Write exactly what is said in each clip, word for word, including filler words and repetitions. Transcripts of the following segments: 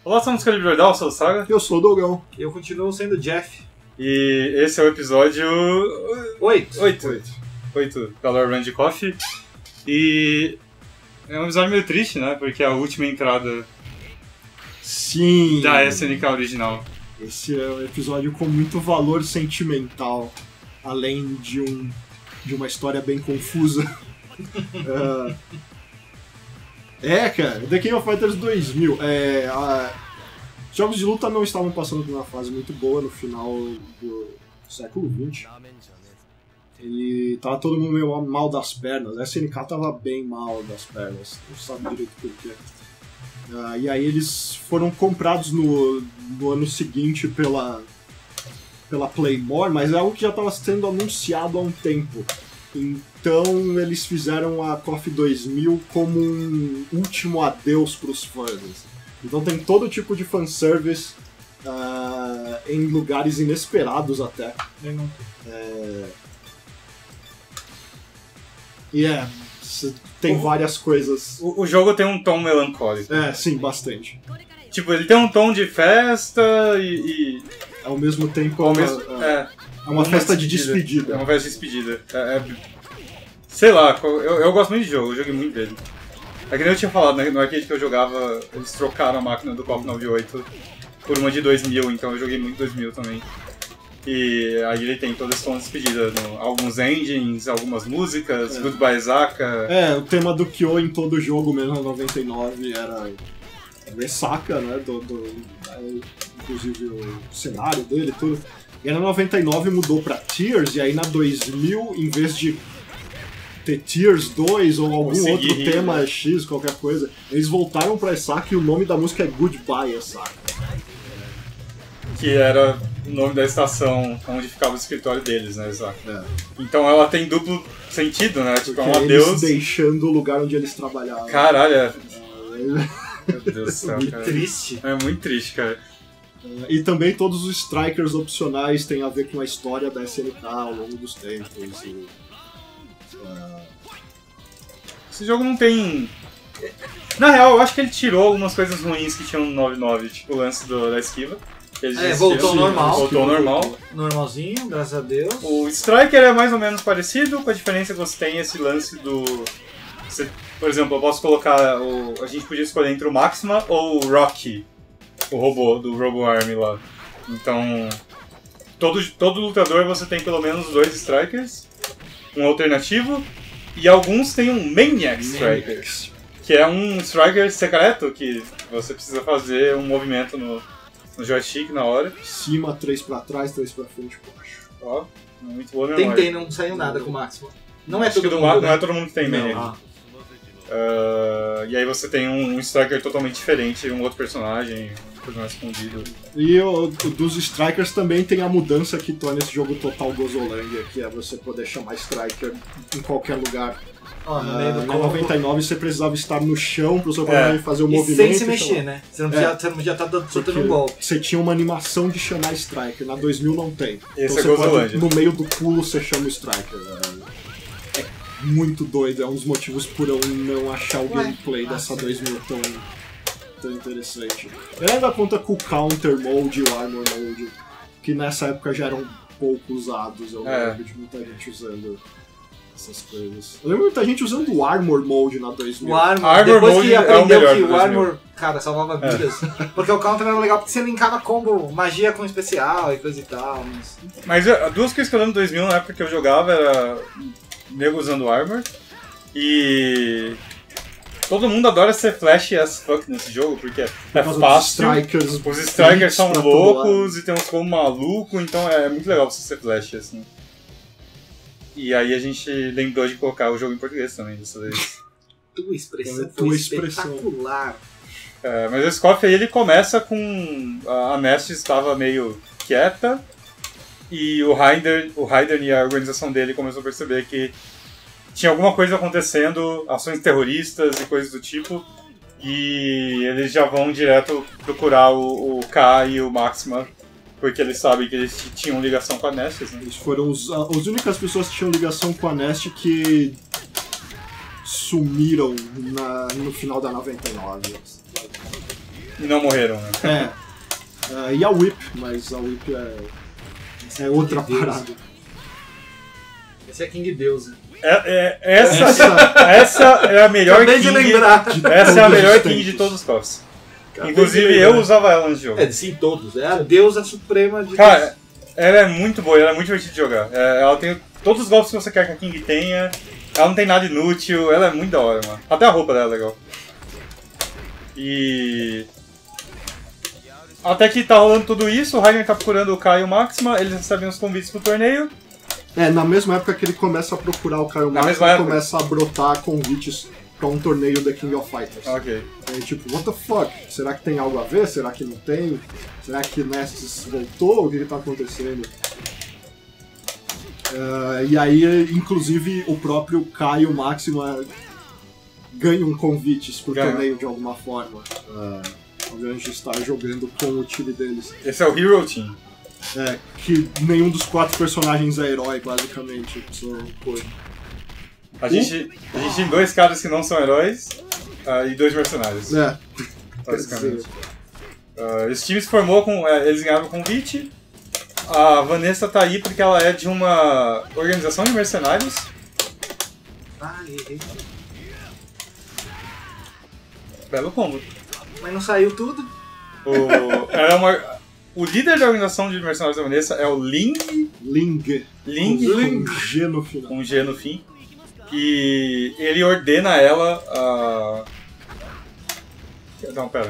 Olá, somos Calibrodal, eu sou o Saga. Eu sou o Dogão. E eu continuo sendo o Jeff. E esse é o episódio... Oito. Oito. Oito. Oito da Lore Run de Coffee. E... é um episódio meio triste, né? Porque é a última entrada... Sim. Da S N K original. Esse é um episódio com muito valor sentimental. Além de, um, de uma história bem confusa. uh, é, cara. The King of Fighters dois mil. É, a, jogos de luta não estavam passando por uma fase muito boa no final do século vinte. Ele tava todo mundo meio mal das pernas. A S N K tava bem mal das pernas. Não sabe direito porquê. Uh, e aí eles foram comprados no, no ano seguinte pela, pela Playmore, mas é algo que já estava sendo anunciado há um tempo. Então eles fizeram a KOF dois mil como um último adeus para os fãs. Então tem todo tipo de fanservice uh, em lugares inesperados até. É... E é... tem várias coisas. O, o jogo tem um tom melancólico. É, sim, bastante. Tipo, ele tem um tom de festa e... e... ao mesmo tempo ao é, mesmo, uma, é, é uma festa de despedida. É uma festa de despedida. É, é, sei lá, eu, eu gosto muito de jogo, eu joguei muito dele. É que nem eu tinha falado, né, no arcade que eu jogava, eles trocaram a máquina do KOF noventa e oito por uma de dois mil, então eu joguei muito dois mil também. E aí ele tem todo esse tom de despedida, no, alguns engines, algumas músicas, é. Goodbye Zaka. É, o tema do Kyo em todo o jogo, mesmo na noventa e nove, era ressaca, né, do, do, inclusive o cenário dele e tudo. E aí na noventa e nove mudou pra Tears, e aí na dois mil, em vez de ter Tears dois ou algum Consegui outro rir, tema né? X, qualquer coisa, eles voltaram pra Esaka e o nome da música é Goodbye Esaka. Que era o nome da estação onde ficava o escritório deles, né, exato. É. Então ela tem duplo sentido, né? Tipo, Porque é um eles adeus. deixando o lugar onde eles trabalhavam. Caralho, é... É, meu Deus do céu, Muito cara. triste. É muito triste, cara. E também todos os strikers opcionais têm a ver com a história da S N K ao longo dos tempos. E, uh... Esse jogo não tem... Na real, eu acho que ele tirou algumas coisas ruins que tinham no noventa e nove, tipo o lance do, da esquiva. Eles É, voltou sim, normal. Voltou ao normal. Normalzinho, graças a Deus. O Striker é mais ou menos parecido, com a diferença que você tem esse lance do... Você, por exemplo, eu posso colocar... O, a gente podia escolher entre o Maxima ou o Rocky, o robô do Robo Army lá. Então, todo, todo lutador você tem pelo menos dois Strikers, um alternativo, e alguns têm um Maniac Striker, que é um Striker secreto que você precisa fazer um movimento no... no joystick na hora. Cima, três pra trás, três pra frente, baixo. Ó, muito boa memória. Tentei, não saiu nada com o Máximo. Não é Acho todo que do mundo, Marco né? não é todo mundo que tem Maniac. Ah. Uh, e aí você tem um, um Striker totalmente diferente, um outro personagem, um personagem escondido. E o, o dos Strikers também tem a mudança que torna esse jogo total Gozolândia, que é você poder chamar Striker em qualquer lugar. Ó, no Uh, meio do na corpo. noventa e nove você precisava estar no chão pro seu personagem É. fazer o E movimento. sem se então- mexer, né? Você não podia, É. você não podia estar dando- soltando Porque um golpe. você tinha uma animação de chamar Striker, na dois mil não tem. Esse então é você pode, Gozolândia. no meio do pulo você chama o Striker. É, é muito doido, é um dos motivos por eu não achar o Ué, gameplay ah, dessa sim. dois mil tão, tão interessante. Ele ainda conta com o Counter Mode e o Armor Mode, que nessa época já eram pouco usados, eu É. lembro de muita gente usando essas coisas. Eu lembro de muita gente usando o Armor Mode na dois mil. O Armor, Armor depois Mode que é o aprendeu melhor que do o dois Armor, cara, salvava vidas. Porque o Counter era legal porque você linkava combo, magia com especial e coisa e tal. Mas... Mas uh, duas coisas que eu lembro do dois mil na época que eu jogava era nego usando Armor e... todo mundo adora ser flash as fuck nesse jogo, porque é causa dos fácil, strikers, os strikers blitz são pra todo loucos e tem uns combos malucos, então é muito legal você ser flash, assim. E aí a gente lembrou de colocar o jogo em português também, dessa vez. Tua expressão É, foi tua expressão. espetacular. É, mas esse KOF aí ele começa com... a Nest estava meio quieta e o Raiden, o Raiden e a organização dele começou a perceber que tinha alguma coisa acontecendo, ações terroristas e coisas do tipo, e eles já vão direto procurar o, o K e o Maxima, porque eles sabem que eles tinham ligação com a Nest, né? Eles foram os, as únicas pessoas que tinham ligação com a Nest que sumiram na, no final da noventa e nove. E não morreram, né? É. Uh, e a Whip, mas a Whip é, é outra King parada. Deus. Esse é King Deus, né? É, é, essa, Essa- essa é a melhor Acabei de King. lembrar. Essa é a todos melhor os King tempos. de todos os cofres. Acabei Inclusive de eu lembrar. usava ela no jogo. É, sim, todos. É a deusa suprema de Cara, ela é muito boa, ela é muito divertida de jogar. É, ela tem todos os golpes que você quer que a King tenha. Ela não tem nada inútil, ela é muito da hora, mano. Até a roupa dela é legal. E... Até que tá rolando tudo isso, o Raiden tá procurando o Caio Máxima, eles recebem os convites pro torneio. É, na mesma época que ele começa a procurar o Caio Na Máximo, mesma época? começa a brotar convites pra um torneio da King of Fighters. Ok. É tipo, what the fuck? Será que tem algo a ver? Será que não tem? Será que Nestes voltou? O que que tá acontecendo? Uh, e aí, inclusive, o próprio Caio Máxima ganha um convites pro Ganha. torneio de alguma forma. Uh, ao invés de estar jogando com o time deles. Esse é o Hero Team. É, que nenhum dos quatro personagens é herói, basicamente. Só, pô, A gente, a gente tem dois caras que não são heróis ah, e dois mercenários, é, basicamente. Ah, esse time se formou com. eh, Eles ganharam o convite. A Vanessa tá aí porque ela é de uma organização de mercenários. Ah, errei. Belo combo. Mas não saiu tudo? O, ela é uma, o líder da organização de mercenários da Vanessa é o Ling. Ling. Ling Com G no final. com G no fim. E ele ordena ela a. Não, pera.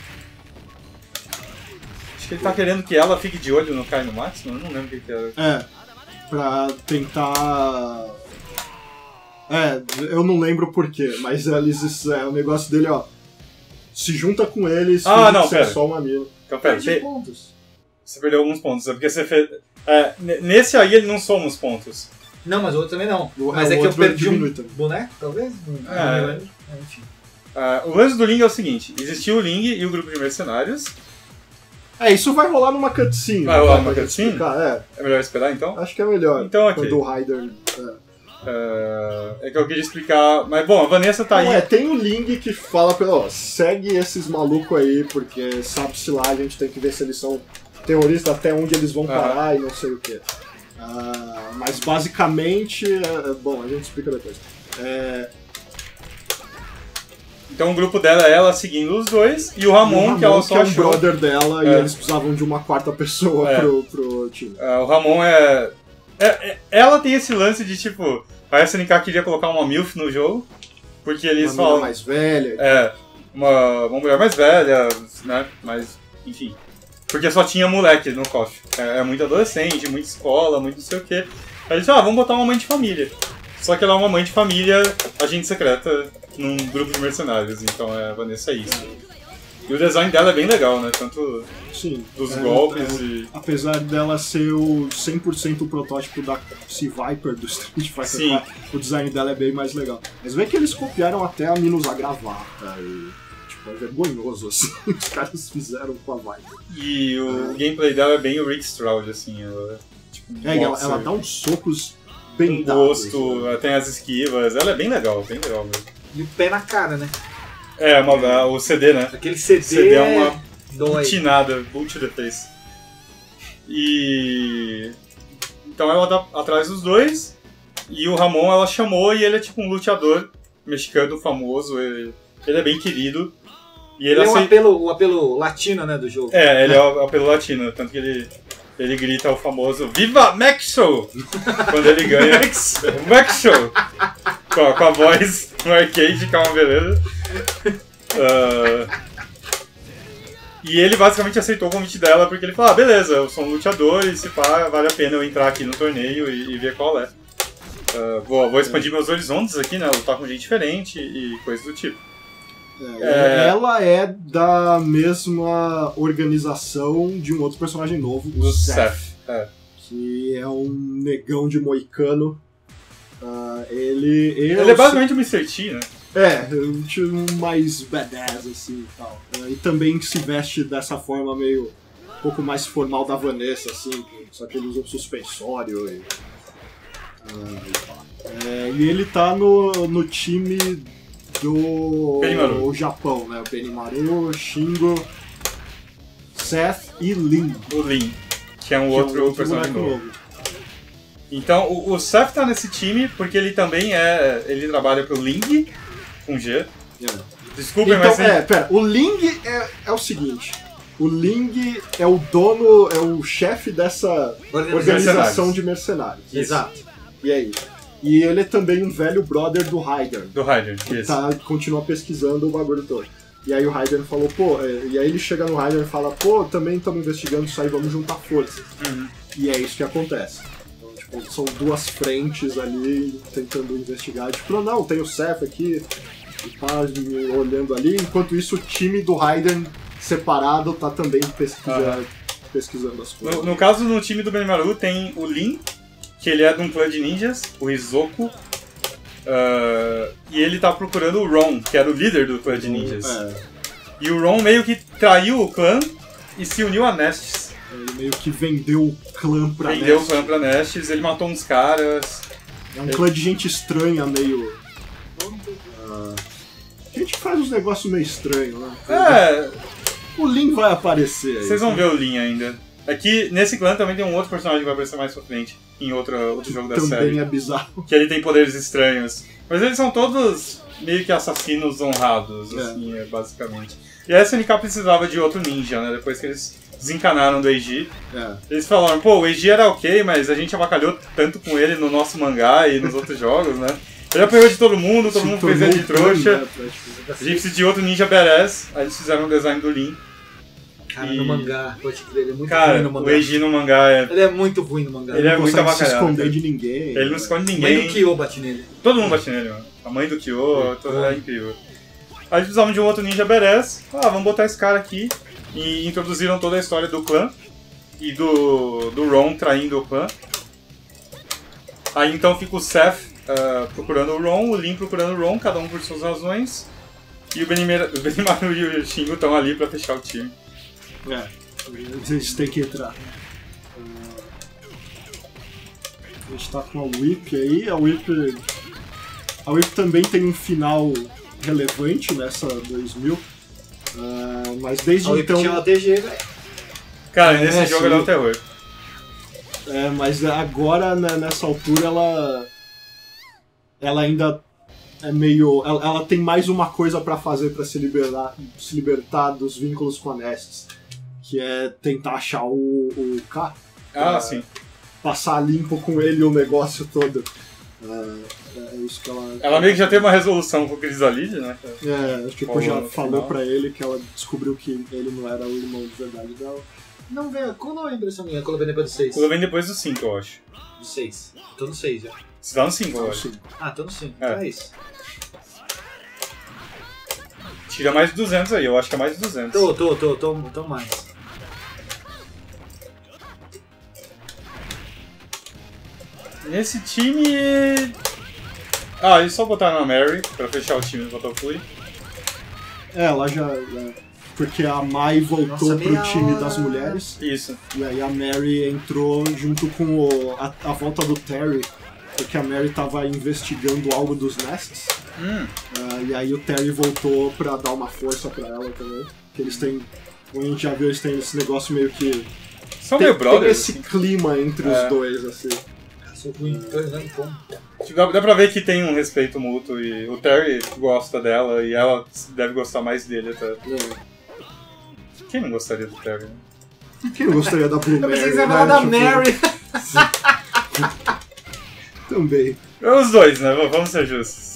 Acho que ele tá querendo que ela fique de olho no Kai no Máximo, eu não lembro o que que era. É, pra tentar... É, eu não lembro porquê, mas eles, é, o negócio dele, ó, se junta com eles, Ah, finge não, que você é pera. só um amigo. Então, pera, Perdi você, pontos. você perdeu alguns pontos, é porque você fez. É, n- nesse aí ele não soma os pontos. Não, mas o outro também não. O- mas é, é, o que eu outro perdi um diminui também. boneco, talvez? Não, É. não lembro. É, enfim. Ah, o lance do Ling é o seguinte: existiu o Ling e o grupo de mercenários. É, isso vai rolar numa cutscene. Vai né, rolar pra numa gente cutscene? explicar, É melhor esperar então? É, acho que é melhor. Então, ok. Quando o Raider... É. Ah, é que eu queria explicar. Mas bom, a Vanessa tá aí. Não, é, tem o Ling que fala pra, ó, segue esses malucos aí, porque sabe-se lá, a gente tem que ver se eles são terroristas, até onde eles vão Aham. parar e não sei o que. mas basicamente, é, bom, a gente explica depois. É, Então o grupo dela é ela seguindo os dois e o Ramon, o que ela Ramon, só que é o achou. brother dela, e É. eles precisavam de uma quarta pessoa É. pro, pro time. Ah, o Ramon é... é- é- Ela tem esse lance de tipo. A S N K queria colocar uma MILF no jogo, porque eles Uma mina falam. mais velha. É, uma, uma mulher mais velha, né? Mas, enfim. Porque só tinha moleque no C O F. É, é muito adolescente, muita escola, muito não sei o quê. Aí eles falaram, ah, vamos botar uma mãe de família. Só que ela é uma mãe de família, agente secreta, num grupo de mercenários. Então é a Vanessa é isso. E o design dela é bem legal, né? Tanto Sim. dos É, golpes é, e... Apesar dela ser o cem por cento o protótipo da Sea Viper do Street Fighter Sim. quatro, o design dela é bem mais legal. Mas vê que eles copiaram até a Minus a gravata e... Tipo, é vergonhoso, assim, os caras fizeram com a Viper. E o gameplay dela é bem o Rick Stroud, assim. Ela, tipo, É, e ela, boxer, ela dá uns socos bem um dados. gosto, né? tem as esquivas. Ela é bem legal, bem legal mesmo. E o pé na cara, né? É, uma, o C D, né? Aquele C D, C D é uma dói. butinada, boot the face. E... Então ela tá atrás dos dois, e o Ramon ela chamou, e ele é tipo um luteador mexicano famoso, ele, ele é bem querido. E ele Ele é um acei- apelo, o apelo latino, né, do jogo. É, ele é o apelo latino, tanto que ele, ele grita o famoso Viva Maxo! Quando ele ganha Maxo! Com a, com a voz no arcade, que é uma beleza. Ah, e ele basicamente aceitou o convite dela porque ele falou, ah, beleza, eu sou um lutador e se pá, vale a pena eu entrar aqui no torneio e, e ver qual é. Ah, vou, vou expandir meus horizontes aqui, né, lutar com gente diferente e coisas do tipo. É, É. Ela é da mesma organização de um outro personagem novo, o Do Seth, Seth. É. que é um negão de moicano. Ah, ele, ele, Ele é basicamente o mister T, né? É, um time mais badass, assim, e tal. É, e também se veste dessa forma meio... um pouco mais formal da Vanessa, assim, que- só que ele usa um suspensório e... ah, e tal. É, e ele tá no, no time do Benimaru. o Japão, né? Benimaru, Shingo, Seth e Lin. O Lin, que é um que outro, é um outro personagem boneco novo. Então, o, o Seth tá nesse time porque ele também é... Ele trabalha pro Ling, com G. É. Desculpem, Então, mas... é, pera, o Ling é, é o seguinte, o Ling é o dono, é o chefe dessa organização Mercenários. de mercenários. Isso. Exato. E é isso. E ele é também um velho brother do Raiden, Do Raiden, que isso. tá, continua pesquisando o bagulho todo. E aí o Raiden falou, pô, é, e aí ele chega no Raiden e fala, pô, também estamos investigando isso aí, vamos juntar forças. Uhum. E é isso que acontece. Então, tipo, são duas frentes ali tentando investigar. Tipo, não, não, tem o Seth aqui, e tá olhando ali, enquanto isso o time do Raiden separado tá também pesquisando, Aham. pesquisando as coisas. No, no caso, no time do Benimaru tem o Lin, que ele é de um clã de ninjas, o Izoku. Uh, e ele tá procurando o Ron, que era o líder do clã de ninjas. É, E o Ron meio que traiu o clã e se uniu a Nestes. ele meio que vendeu o clã pra Vendeu o Nest. clã pra Nestes, ele matou uns caras. É um clã de gente estranha, meio... Ah, gente que faz uns negócios meio estranhos, né? É, O Lin vai aparecer aí. vocês vão ver o Lin ainda. Aqui, nesse clã também tem um outro personagem que vai aparecer mais pra frente, em outra, outro jogo da Também série. é bizarro. Que ele tem poderes estranhos. Mas eles são todos meio que assassinos honrados, É. assim, é, basicamente. E a S N K precisava de outro ninja, né? Depois que eles desencanaram do Eiji. É. Eles falaram, pô, o Eiji era ok, mas a gente avacalhou tanto com ele no nosso mangá e nos outros jogos, né? Ele apanhou de todo mundo, todo Se mundo fez tornou ele de um clã, trouxa. né, praticamente. A gente precisa de outro ninja badass. Aí eles fizeram o design do Lin. Cara, E- no mangá, pode crer, ele é muito ruim Cara, no o mangá. Eiji no mangá é... Ele é muito ruim no mangá. Ele é não muito consegue se avacalhado, esconder cara. de ninguém. Ele não esconde Mãe ninguém. do Kyo bate nele. Todo mundo bate nele, mano. A mãe do Kyo, todo é incrível. Aí eles precisavam de um outro ninja badass. Ah, vamos botar esse cara aqui. E introduziram toda a história do clã. E do, do Ron traindo o clã. Aí então fica o Seth uh, procurando o Ron, o Lin procurando o Ron, cada um por suas razões. E o Benimaru, o Benimaru e o Shingo estão ali pra fechar o time. É. Eles têm que entrar. A gente tá com a Whip aí. A Whip. A Whip também tem um final relevante nessa dois mil. Ah, mas desde A então. então... T G, velho. Cara, É, nesse jogo sim. ele é um terror. É, mas agora, né, nessa altura, ela. Ela ainda é meio. Ela, ela tem mais uma coisa pra fazer pra se libertar, se libertar dos vínculos com a Nestes. Que é tentar achar o, o K. Ah, Ah, sim. Passar limpo com ele o negócio todo. É, é isso que ela. Ela meio que já teve uma resolução com o Crisalide, né? É, tipo, Falou já no falou final. pra ele que ela descobriu que ele não era o irmão de verdade dela. Não, velho, qual não é a impressão minha? Quando eu venho depois do seis. Ela vem depois do cinco, eu acho. Do seis. Tô no seis já. Você tá no cinco, eu Então, acho. assim, Ah, tô no cinco. É. Então é isso. Tira mais de duzentos aí, eu acho que é mais de duzentos. Tô, tô, tô, tô, tô mais. Nesse time. Ah, eles só botaram a Mary pra fechar o time do Botafogo. é, ela já. é, porque a Mai voltou Nossa, pro meia time hora. das mulheres. Isso. E aí a Mary entrou junto com o- a, a volta do Terry. Porque a Mary tava investigando algo dos Nests. Hum. Ah, e aí o Terry voltou pra dar uma força pra ela também. Que eles têm. Como a gente já viu, eles têm esse negócio meio que. São tem, meio tem brothers. esse assim. clima entre É. os dois, assim. Sou ruim, tô olhando como. Tipo, Dá, dá pra ver que tem um respeito mútuo e o Terry gosta dela e ela deve gostar mais dele até. É. Quem não gostaria do Terry? Né? Quem não gostaria da Blue Eu Mary? pensei que você ia né? falar da Tipo, Mary. Também. Os dois, né? V- Vamos ser justos.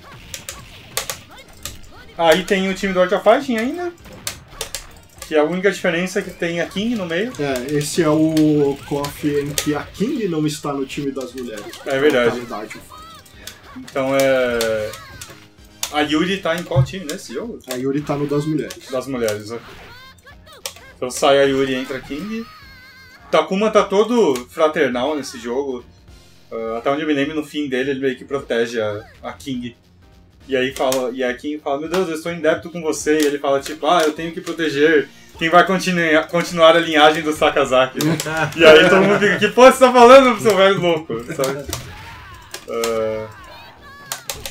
Aí tem o time do Art of Fighting ainda. Que a única diferença é que tem a King no meio. É, esse é o coffee em que a King não está no time das mulheres. É verdade. Verdade. Então é. A Yuri tá em qual time nesse jogo? A Yuri tá no das mulheres. Das mulheres, né? Então sai a Yuri e entra a King. Takuma tá todo fraternal nesse jogo. Uh, até onde eu me lembro, no fim dele, ele meio que protege a, a King. E aí fala, e a King fala, meu Deus, eu estou em débito com você. E ele fala, tipo, ah, eu tenho que proteger quem vai continua, continuar a linhagem do Sakazaki. Né? E aí todo mundo fica, que porra você tá falando, seu velho louco? Sabe? Uh,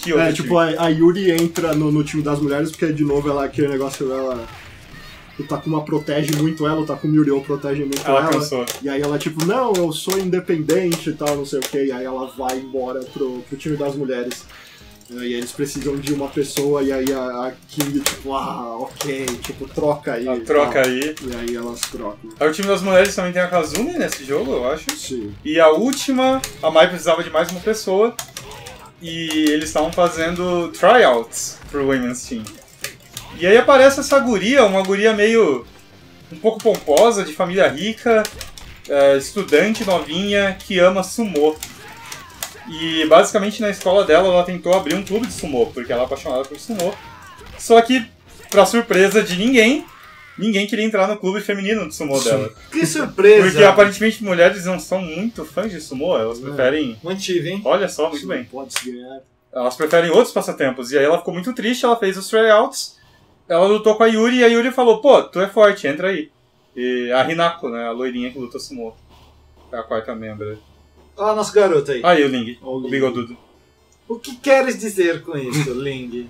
Que outro É, tipo, time? a, a Yuri entra no, no time das mulheres porque, de novo, ela aquele negócio dela. O Takuma protege muito ela, o Takuma Yuriou protege muito Ela ela. cansou. E aí ela, tipo, não, eu sou independente e tal, não sei o que. E aí ela vai embora pro, pro time das mulheres. E aí eles precisam de uma pessoa, e aí a, a King, tipo, ah, ok, tipo, troca aí. Ela e troca tal. aí. E aí elas trocam. Aí o time das mulheres também tem a Kazumi nesse jogo, eu acho. Sim. E a última, a Mai precisava de mais uma pessoa. E eles estavam fazendo tryouts pro Women's Team. E aí aparece essa guria, uma guria meio... um pouco pomposa, de família rica, é, estudante novinha, que ama sumô. E basicamente na escola dela ela tentou abrir um clube de sumô, porque ela é apaixonada por sumô. Só que, pra surpresa de ninguém, ninguém queria entrar no clube feminino de sumô dela. Que surpresa! Porque aparentemente mulheres não são muito fãs de sumô, elas preferem... Mantive, hein? Olha só, muito Sim, bem. Pode se ganhar. Elas preferem outros passatempos. E aí ela ficou muito triste, ela fez os tryouts, ela lutou com a Yuri e a Yuri falou, pô, tu é forte, entra aí. E a Hinako, né, a loirinha que luta sumô. É a quarta membra. Olha o nosso garoto aí. Aí o Ling, Ó, o o Ling. bigodudo. O que queres dizer com isso, Ling?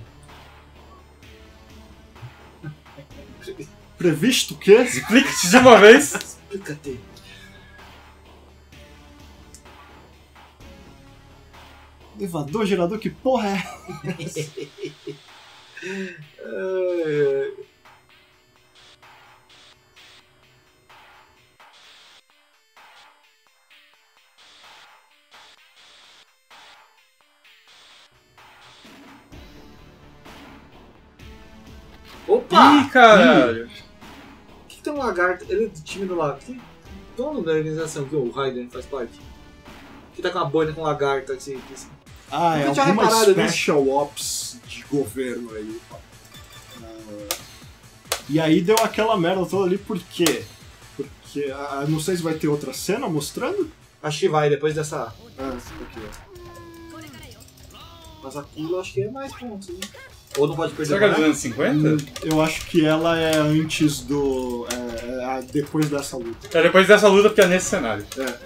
Previsto o quê? Explique-te de uma vez. Explica-te. Elevador, gerador, que porra é? Ai, ai. Opa! Ih, caralho. O que, que tem um lagarto? Ele é do time do lagarto. Tem dono da organização que o Raiden faz parte. Que tá com uma boina com lagarto assim. assim. Ah, é Eu tinha alguma reparado nisso. special ops de governo aí. Ah, e aí deu aquela merda toda ali, por quê? Porque, ah, não sei se vai ter outra cena mostrando? Acho que vai depois dessa. Ah, aqui, Mas aquilo acho que é mais pontos, né? Ou não pode perder Será que é nada? dos anos cinquenta? Hum, eu acho que ela é antes do... É, é, depois dessa luta. É depois dessa luta, porque é nesse cenário. É.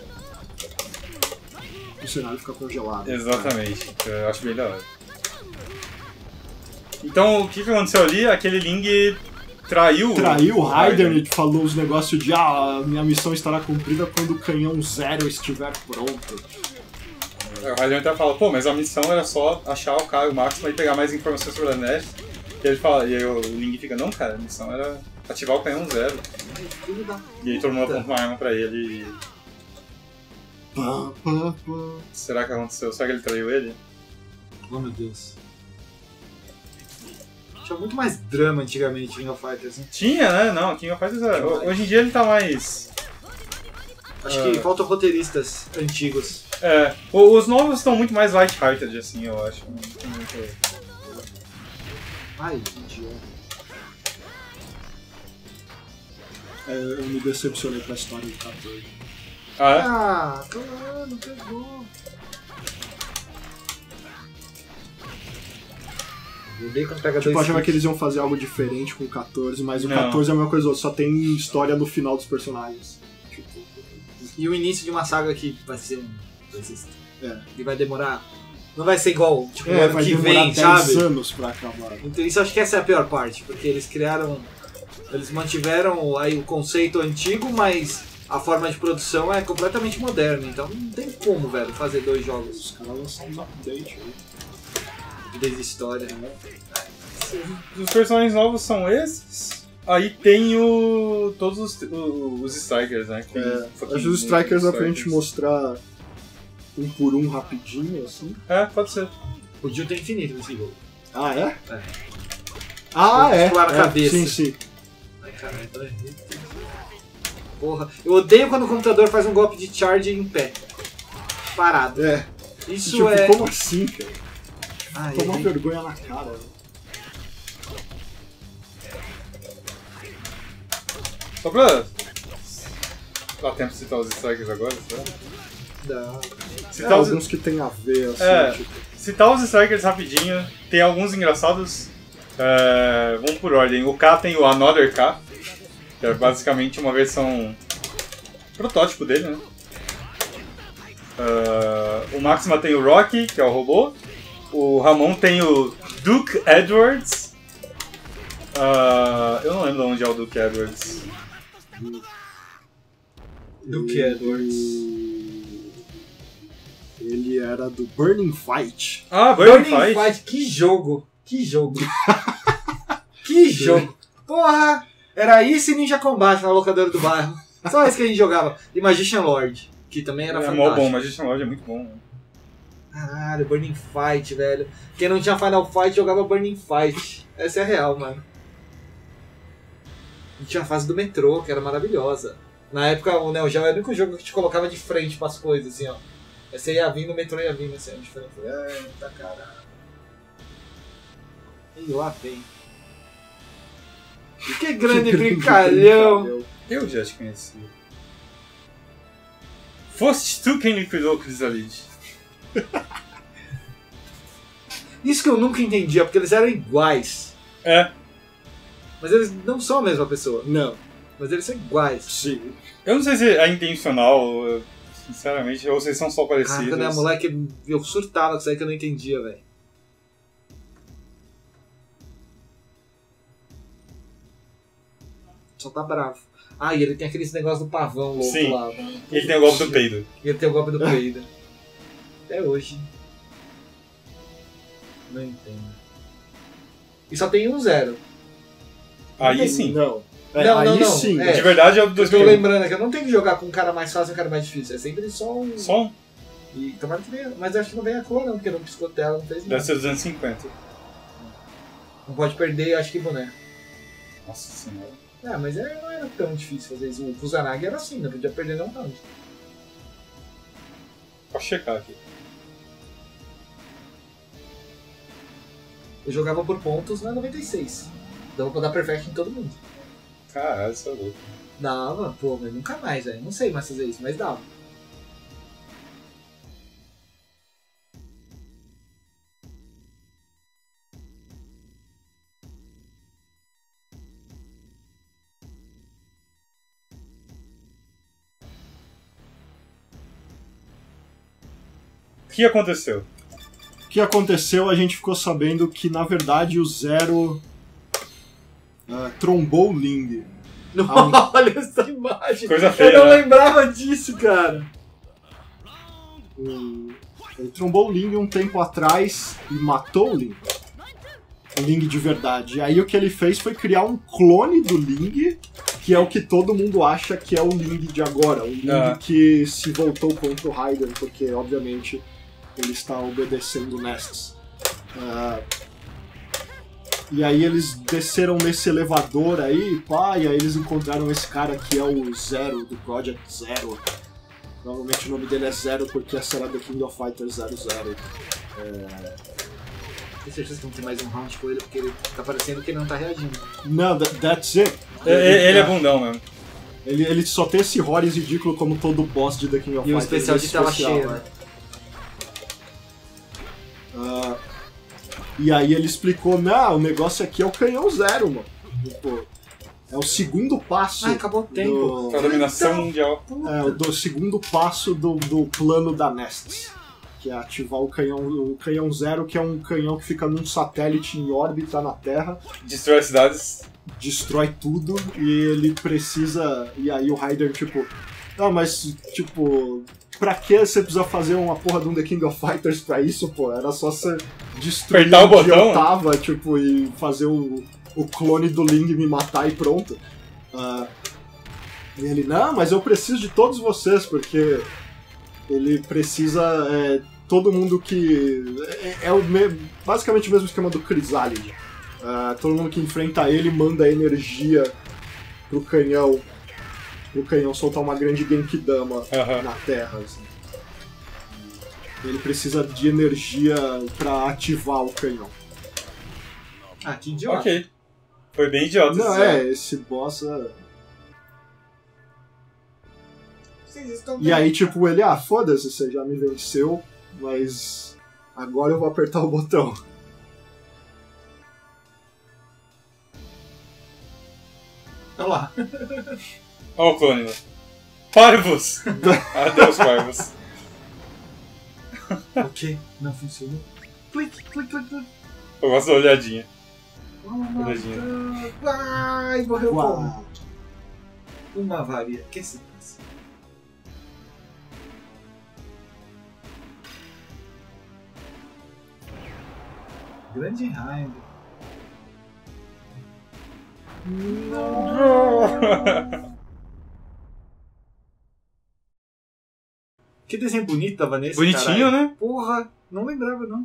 O cenário fica congelado. Exatamente. Eu acho bem da hora. Então, o que que aconteceu ali? Aquele Ling traiu... Traiu o Raiden. Raiden e falou os negócios de ah, minha missão estará cumprida quando o canhão zero estiver pronto. O Raiden até fala, pô, mas a missão era só achar o Caio Máximo e pegar mais informações sobre a Nash. E ele fala, e aí o Ling fica, não cara, a missão era ativar o canhão zero. Filho da E aí todo mundo puta. aponta uma arma pra ele e... Pá, pá, pá. Será que aconteceu? Será que ele traiu ele? Oh meu Deus. Tinha muito mais drama antigamente em King of Fighters, né? Tinha, né? Não, King of Fighters era... Hoje em dia ele tá mais... Acho Ah. que faltam roteiristas antigos. É, o- os novos estão muito mais light-hearted, assim, eu acho. Não tem muito- Ai, que idiota. É, eu me decepcionei com a história do quatorze. Ah, é? Ah, claro, não pegou. Eu odeio quando pega Tipo, eu dois achava que hits. eles iam fazer algo diferente com o quatorze, mas o Não. quatorze é a mesma coisa, só tem história no final dos personagens. Tipo, E o início de uma saga que vai ser um... Vai ser... é. E vai demorar... Não vai ser igual, tipo, o É, ano vai que demorar vem, dez sabe? anos pra acabar. Então isso eu acho que essa é a pior parte, porque eles criaram... Eles mantiveram aí o conceito antigo, mas a forma de produção é completamente moderna. Então não tem como, velho, fazer dois jogos Os caras lançam uns updates aí. desde história. Né? Os personagens novos são esses. Aí tem o... todos os, o- os Strikers, né? Que tem É, um pouquinho acho que os de Strikers dá pra gente Strikers. mostrar um por um rapidinho, assim. É, pode ser. O Jill tem infinito nesse jogo. Ah, é? É. Ah, é. Explorar a é, cabeça. Sim, sim. Ai, caralho, tá Porra, eu odeio quando o computador faz um golpe de charge em pé. Parado. É. Isso Tipo, é... como assim, cara? Ai, Toma ai. vergonha na cara. né? Só pra... Dá tempo de citar os Strikers agora, será? Dá. É, Citar, os... alguns que tem a ver, assim, É. tipo... citar os Strikers rapidinho. Tem alguns engraçados. É, vamos por ordem. O K tem o Another K, que é basicamente uma versão protótipo dele, né? É, o Máxima tem o Rocky, que é o robô. O Ramon tem o Duke Edwards. Uh, eu não lembro de onde é o Duke Edwards. Duke Edwards. Ele era do Burning Fight. Ah, Burning, Burning Fight. Fight, que jogo! Que jogo! Que jogo! Porra! Era isso e Ninja Combat na locadora do bairro. Só isso que a gente jogava. E Magician Lord, que também era É mó fantástico. bom, Magician Lord é muito bom. Né? Caralho, Burning Fight, velho. Quem não tinha Final Fight jogava Burning Fight. Essa é a real, mano. E tinha a fase do metrô, que era maravilhosa. Na época, o Neo Geo era o único jogo que te colocava de frente pras coisas, assim, ó. Aí você ia vindo, o metrô ia vindo, assim, ó, de frente. Eita, caralho. E lá vem. Que grande brincalhão! Eu já te conhecia. Foste tu quem liquidou o Chrysalid. Isso que eu nunca entendia, porque eles eram iguais. É. Mas eles não são a mesma pessoa. Não. Mas eles são iguais. Sim. Eu não sei se é intencional, eu- sinceramente, ou vocês são só Cara, parecidos. quando eu era moleque, eu surtava com isso aí que eu não entendia, velho. Só tá bravo. Ah, e ele tem aqueles negócios do pavão louco Sim. lá. Mano. Ele tem o golpe do peido. E ele tem o golpe do peido. Até hoje. Não entendo. E só tem um zero. Aí sim. Não. É, Não, aí não, não. sim. É. De verdade é o do Eu dois tô mil e um. lembrando que eu não tenho que jogar com um cara mais fácil e um cara mais difícil. É sempre só um. Só um? E tomara que venha. Mas acho que não vem a cor, não, porque não piscou tela, não fez Deve nada. ser duzentos e cinquenta. Não pode perder, acho que boneco. Nossa senhora. Ah, mas é, não era tão difícil fazer isso. O Kusanagi era assim, não podia perder nenhum round. Pode checar aqui. Eu jogava por pontos na noventa e seis. Dava pra dar perfect em todo mundo. Caralho, isso é louco. Dava, pô, mas nunca mais, velho. Não sei mais fazer isso, mas dava. O que aconteceu? O que aconteceu, a gente ficou sabendo que, na verdade, o Zero ah, trombou o Ling. Ah, Olha essa imagem. Coisa feia, Eu não né? lembrava disso, cara. o- Ele trombou o Ling um tempo atrás e matou o Ling. O Ling de verdade. E aí o que ele fez foi criar um clone do Ling, que é o que todo mundo acha que é o Ling de agora. O Ling Ah. que se voltou contra o Raiden, porque, obviamente, ele está obedecendo Nests. Ah, e aí eles desceram nesse elevador aí, pá, e aí eles encontraram esse cara que é o Zero, do Project Zero. Provavelmente o nome dele é Zero porque essa era The King of Fighters zero zero. Tenho certeza que não tem mais um round com ele, porque ele tá parecendo que ele não tá reagindo. Não, that- that's it. E- e- Ele é bundão mesmo. Ele, ele só tem esse Horus ridículo como todo boss de The King of E o Fighters. especial de esse tela especial, cheia, né? né? Ah, e aí ele explicou, não, o negócio aqui é o canhão zero, mano. Tipo, é o segundo passo. Ai, acabou o tempo. do- A dominação Então- mundial. É, o do segundo passo do, do plano da Nests, que é ativar o canhão, o canhão zero, que é um canhão que fica num satélite em órbita na Terra, Destrói as cidades. destrói tudo e ele precisa. E aí o Raiden, tipo, ah, mas tipo, pra que você precisa fazer uma porra de um The King of Fighters pra isso, pô? Era só você destruir Apertar o onde botão, eu tava, tipo, e fazer o, o clone do Ling me matar e pronto. Ah, e ele, não, mas eu preciso de todos vocês, porque ele precisa. É, todo mundo que. É, é o me- basicamente o mesmo esquema do Chrysalid. Ah, todo mundo que enfrenta ele manda energia pro canhão. Pro canhão soltar uma grande Genkidama Aham. na Terra. Assim. Ele precisa de energia pra ativar o canhão. Ah, que idiota. Ok. Foi bem idiota. Não, esse é, jogo. esse boss. É... Vocês estão E aí, tipo, ele, ah, foda-se, você já me venceu, mas agora eu vou apertar o botão. Olha lá. Olha o clone lá. Parvos! Adeus, Parvos. O quê? Não funcionou? Clique, clique, clique, clique. Eu gosto da olhadinha. Oh, Olhadinha. ai, morreu Uau. como? Uma varia. Que se passa? Grande raiva. Que desenho bonito tava nesse, Bonitinho, caralho. né? Porra, não lembrava não.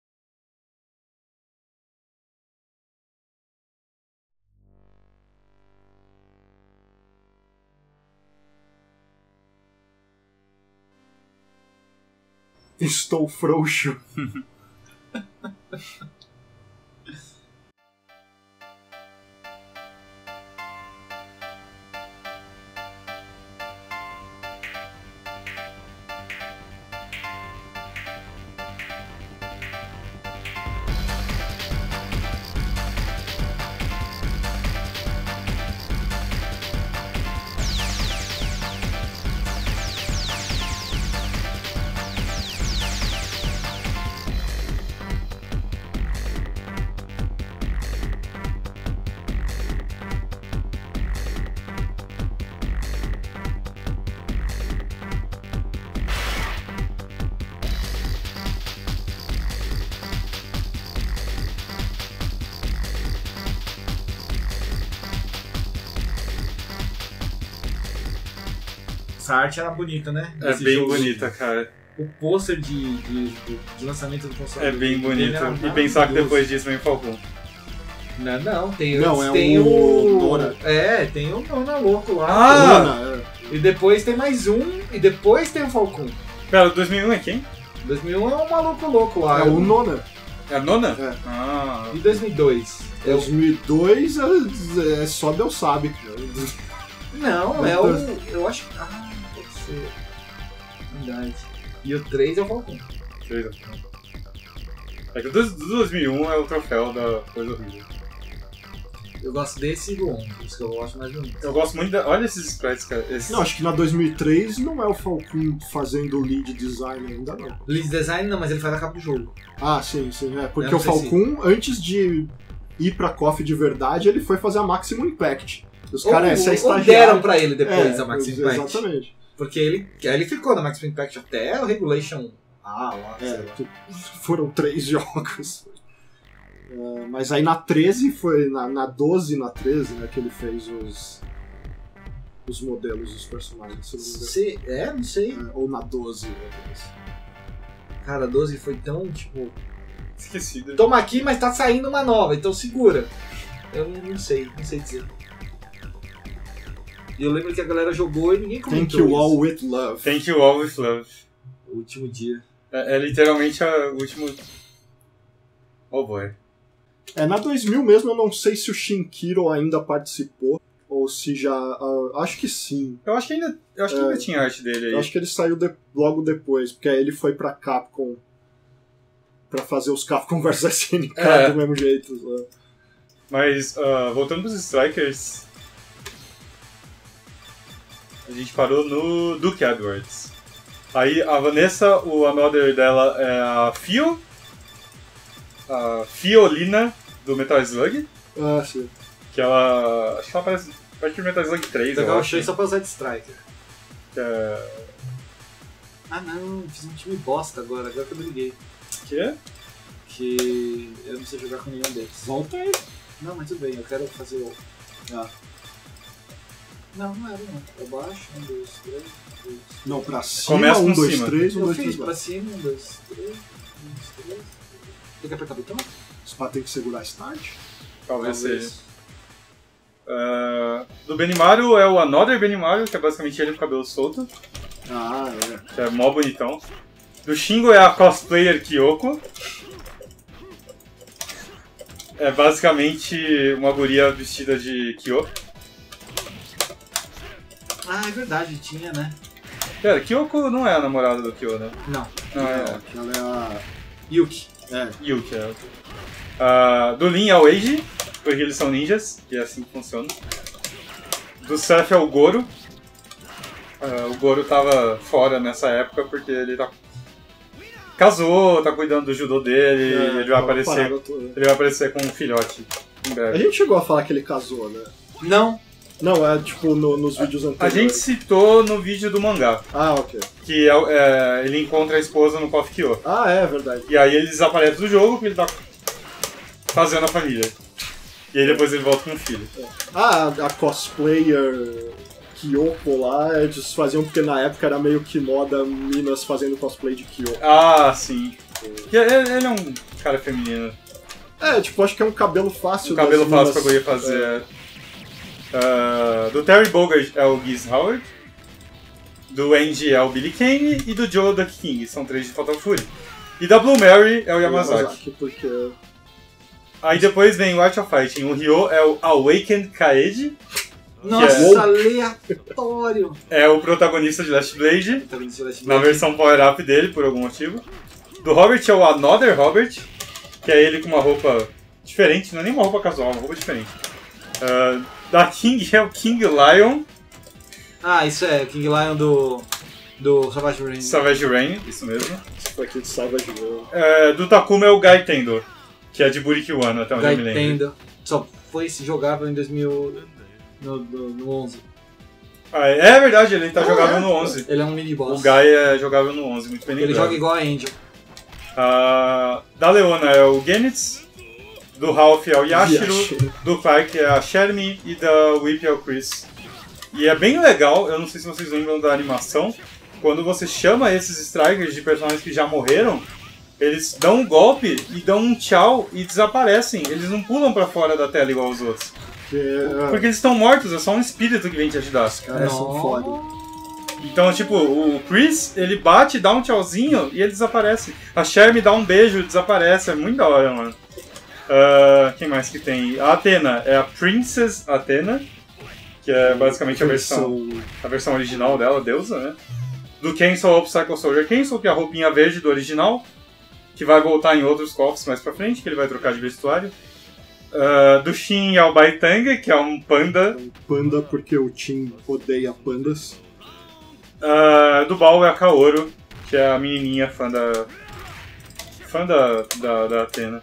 Estou frouxo. Essa arte era bonita, né? É Esse bem jogo. bonita, cara. O pôster de, de, de, de lançamento do console. É bem dele bonito. era E pensar que maravilhoso. depois disso vem Falcon. Não, não, tem, Não, é tem o o. Nora. É, tem o Nona louco lá. Ah! Luna, é. E depois tem mais um, e depois tem o Falcon. Pera, o dois mil e um é quem? dois mil e um é um maluco louco lá. É o Nona. É a nona? É. Ah. E dois mil e dois? É o... dois mil e dois é, é só Deus sabe. Cara. Não, é o. Eu acho que. Ah, pode ser. Verdade. E o três é o Falcon. É que o do do dois mil e um é o troféu da coisa horrível. Eu gosto desse e do onze, os que eu gosto mais bonito. Eu gosto muito da. Olha esses sprites, cara. Esses... Não, acho que na dois mil e três não é o Falcon fazendo o lead design ainda, não. Lead design não, mas ele faz a capa do jogo. Ah, sim, sim. É, porque Eu o não sei Falcon, antes de ir pra K O F de verdade, ele foi fazer a Maximum Impact. Os caras, essa é ou estagiário. deram pra ele depois É, a Maximum Impact. Exatamente. Porque ele, ele ficou na Maximum Impact até o Regulation A lá, sei É, lá. tu- foram três jogos. É, mas aí na treze foi, na, na doze e na treze, né, que ele fez os os modelos dos personagens, se não me engano. Se, é, não sei. É, ou na doze. né, Cara, doze foi tão, tipo... Esquecido. Toma aqui, mas tá saindo uma nova, então segura. Eu não, não sei, não sei dizer. E eu lembro que a galera jogou e ninguém comentou Thank you isso. all with love. Thank you all with love. O último dia. É, é literalmente a- o último. Oh boy. É, na dois mil mesmo eu não sei se o Shinkiro ainda participou, ou se já... ah, acho que sim. Eu acho que ainda. Eu acho que É. ainda tinha arte dele aí. Eu acho que ele saiu de- logo depois, porque aí ele foi pra Capcom pra fazer os Capcom versus S N K É. do mesmo jeito. né? Mas, ah, voltando pros Strikers. A gente parou no Duke Edwards. Aí a Vanessa, o Another dela é a Fio. A Fiolina do Metal Slug. Ah, sim. Que ela. Acho que ela parece. Acho que o Metal Slug três. Pegar eu o acho, Shay só pra usar de Striker. que é. Ah não, fiz um time bosta agora, agora que eu me liguei. Que é? Que eu não sei jogar com nenhum deles. Volta aí. Não, mas tudo bem, eu quero fazer o. Ah. Não, não era não. Eu baixo, um, dois, três, dois. Não, pra cima, Começa um, com dois, cima. três, um, Eu dois, fiz três, pra quatro. cima, um, dois, três, um, dois, três. Tem que apertar o botão? Spa tem que segurar Start. Talvez seja. Ah, do Benimaru é o Another Benimaru, que é basicamente ele com o cabelo solto, Ah, é. que é mó bonitão. Do Shingo é a cosplayer Kyoko. É basicamente uma guria vestida de Kyo. Ah, é verdade, tinha, né? Pera, Kyoko não é a namorada do Kyo, né? Não. Não, é Ela é a... Yuki. É, Yuki. É. Ah, do Lin é o Eiji, porque eles são ninjas, e é assim que funciona. Do Seth é o Goro. Ah, o Goro tava fora nessa época porque ele tá casou, tá cuidando do judô dele, É, ele vai uma aparecer. parada toda. Ele vai aparecer com um filhote em A breve. gente chegou a falar que ele casou, né? Não. Não, é tipo no- nos vídeos A anteriores. gente citou no vídeo do mangá, Ah, ok. que é, é, ele encontra a esposa no Kof Kyo. Ah, é verdade. E aí ele desaparece do jogo porque ele tá fazendo a família. E aí depois ele volta com o filho. Ah, a, a cosplayer Kyoko lá, eles faziam porque na época era meio que moda minas fazendo cosplay de Kyoko. Ah, sim. E ele, ele é um cara feminino. É, tipo, acho que é um cabelo fácil Um cabelo das fácil pra minas. poder fazer. Ah, do Terry Bogard é o Giz Howard. Do Andy é o Billy Kane. E do Joe Duck King. São três de Fatal Fury. E da Blue Mary é o Yamazaki. Porque... Aí depois vem o Art of Fighting. O Ryo é o Awakened Kaede. Nossa, aleatório. É o protagonista de Last Blade. Tá vendo Celeste Na Blade? versão power-up dele, por algum motivo. Do Robert é o Another Robert. Que é ele com uma roupa diferente. Não é nem uma roupa casual, é uma roupa diferente. Ah, da King é o King Lion. Ah, isso é, King Lion do. do Savage Rain. Savage Rain, isso mesmo. Isso aqui de Savage World. É, do Takuma é o Gaitendo. Que é de Buriki-Wano, até onde eu me lembro. Gaitendo. Só foi se jogável em dois mil. no, no, no onze. Ah, é verdade, ele tá Ah, jogável é? no onze. Ele é um mini boss. O Guy é jogável no onze, muito bem Ele lembrado. joga igual a Angel. Ah, da Leona é o Genitz. Do Ralph é o Yashiro. Yashiro. Do Clark é a Shermie. E da Whip é o Chris. E é bem legal, eu não sei se vocês lembram da animação. Quando você chama esses strikers de personagens que já morreram, eles dão um golpe e dão um tchau e desaparecem. Eles não pulam pra fora da tela igual os outros. Que é... Porque eles estão mortos, é só um espírito que vem te ajudar. Os caras são Nossa. foda. Então, tipo, o Chris, ele bate, dá um tchauzinho e ele desaparece. A Cher me dá um beijo e desaparece. É muito da hora, mano. Uh, quem mais que tem? A Athena é a Princess Athena, que é basicamente a versão, a versão original dela, a deusa, né? Do Kensou é o Psycho Soldier Kensou, que é a roupinha verde do original, que vai voltar em outros cofres mais pra frente, que ele vai trocar de vestuário. Uh, do Shin é o Baitanga, que é um panda. Um panda porque o Tim odeia pandas. Uh, do Baal é a Kaoru, que é a menininha fã da fã da, da, da Athena.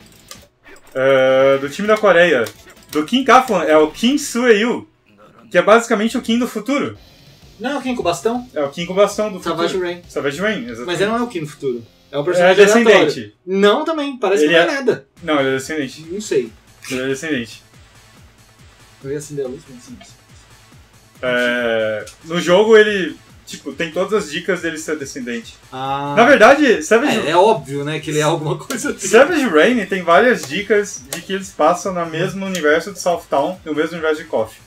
Uh, do time da Coreia, do Kim Kafan é o Kim Sue-yu, que é basicamente o Kim do futuro. Não é o King com bastão? É o Kim com bastão do Savage futuro. Rain. Savage Rain, exatamente. Mas ele não é o King no futuro. É o É personagem aleatório. descendente. Não, também. Parece Ele que não é é- nada. Não, ele é descendente. Não sei. Ele é descendente. Eu ia acender a luz, mas não sei. É, no jogo ele, tipo, tem todas as dicas dele ser descendente. Ah. Na verdade, Savage, É, é óbvio, né, que ele é alguma coisa assim. Savage Rain tem várias dicas de que eles passam no mesmo universo de Southtown, no mesmo universo de Coffee.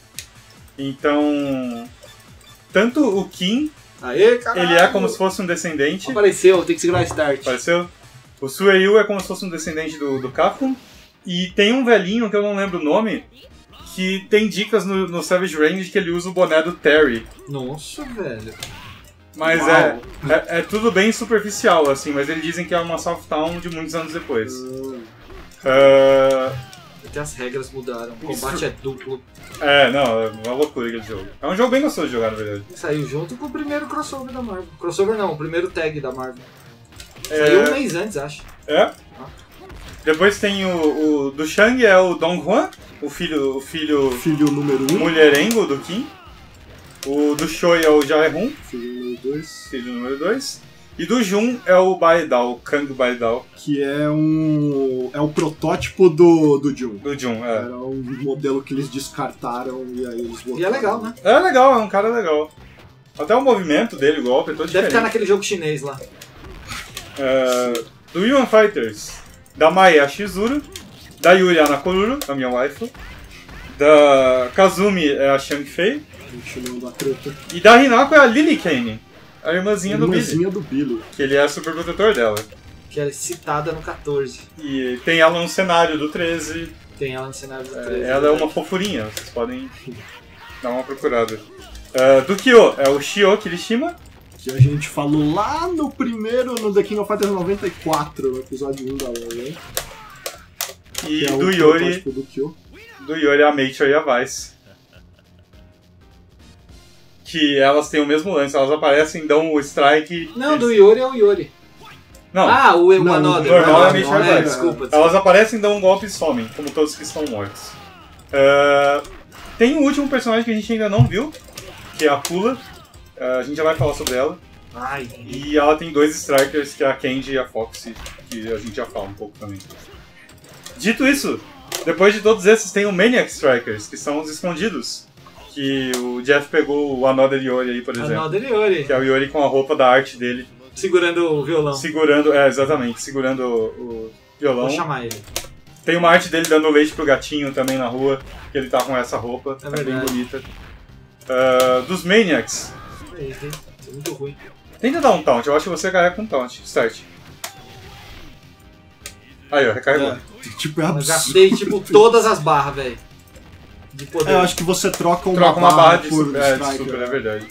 Então, tanto o Kim, Aê, caralho. ele é como se fosse um descendente, Apareceu, tem que segurar Start. apareceu? O Sueyu é como se fosse um descendente do, do Kafun. E tem um velhinho, que eu não lembro o nome, que tem dicas no, no Savage Rain de que ele usa o boné do Terry. Nossa, velho. Mas Uau. é, é, é tudo bem superficial, assim, mas eles dizem que é uma Southtown de muitos anos depois. Hum, Ah, Até as regras mudaram. O combate é duplo. é, não, é uma loucura aquele jogo. É um jogo bem gostoso de jogar, na verdade. Saiu junto com o primeiro crossover da Marvel. Crossover não, o primeiro tag da Marvel. É, Saiu um mês antes, acho. é. Depois tem o, o do Shang, é o Dong Huan, o filho, o filho filho número um. mulherengo do Kim. O do Choi é o Jae-hun, Filho número dois. filho número dois. E do Jun é o Baedao, o Kang Baedao, Que é um. É o protótipo do, do Jun. do Jun, é. Era um modelo que eles descartaram e aí eles botaram. E é legal, né? É legal, é um cara legal. Até o movimento dele, o golpe, é todo Deve diferente. ficar naquele jogo chinês lá. É, do Human Fighters, da Mai a Shizuru, da Yuri a Nakoruru, a minha waifu, da Kazumi é a Shang Fei, Continuando a treta. e da Hinako é a Lily Kane, a irmãzinha do Billy, Irmãzinha do Billy. que ele é super protetor dela. Que é citada no quatorze. E tem ela no cenário do treze, Tem ela no cenário do é, treze. ela é uma fofurinha, vocês podem dar uma procurada. É, do Kyo é o Shio Kirishima, Que a gente falou lá no primeiro, no The King of Fighters noventa e quatro, no episódio um da Lei. e Que é o do Yori, protótipo do Kyo. do Yori a Meicho e a Vice. Que elas têm o mesmo lance, elas aparecem, dão o strike. Não, eles- do Yori é o Yori. Não, Ah, o Não, Another. o normal é Ah, Mage não, Revive. Desculpa, desculpa. Elas aparecem, dão um golpe e somem, como todos que estão mortos. Uh, tem um último personagem que a gente ainda não viu, que é a Kula. Uh, a gente já vai falar sobre ela. Ai, E ela tem dois Strikers, que é a Candy e a Foxy, que a gente já fala um pouco também. Dito isso, depois de todos esses tem o Maniac Strikers, que são os escondidos. Que o Jeff pegou o Another Yori aí, por exemplo. Another Yori. Que é o Yori com a roupa da arte dele. Segurando o violão. Segurando, é, exatamente, segurando o, o violão. Vou chamar ele. Tem uma arte dele dando leite pro gatinho também na rua, que ele tá com essa roupa, É é, bem verdade. bonita. Uh, dos Maniacs, Peraí, tem- Isso é muito ruim. tenta dar um taunt, eu acho que você carrega com taunt. Start. Aí, ó, recarregou. É, tipo, é Eu absurdo. gastei, tipo, todas as barras, velho. De poder. É, eu acho que você troca uma, Troca uma barra de, por super, é, de striker. super, é verdade.